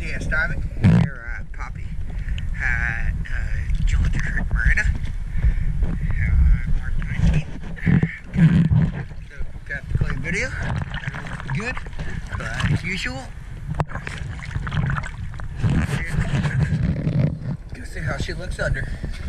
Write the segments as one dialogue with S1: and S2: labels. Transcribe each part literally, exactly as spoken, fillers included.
S1: Yeah, diving here at Pappi at uh, Georgia Marina. Uh, March nineteenth. So, got the clay video. Looking good, but as usual. Go see how she looks under.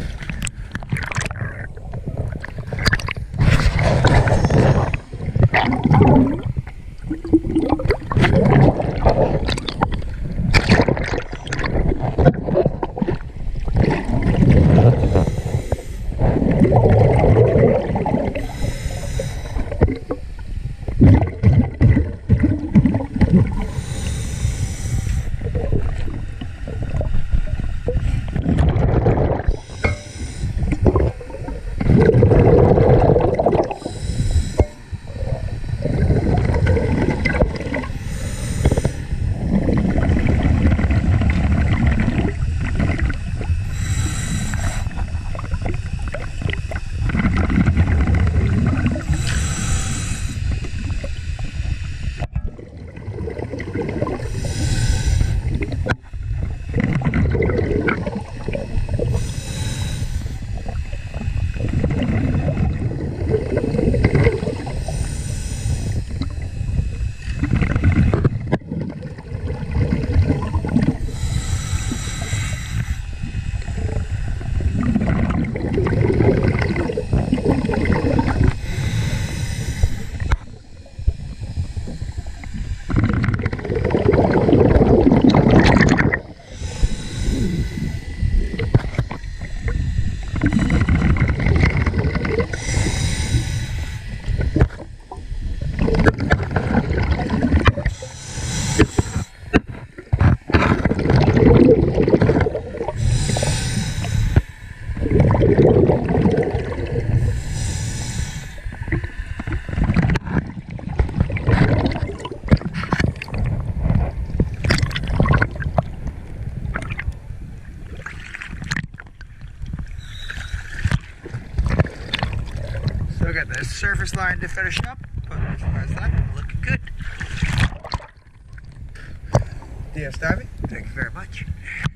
S1: So I got the surface line to finish up, but as far as that, looking good. D S diving, thank you very much.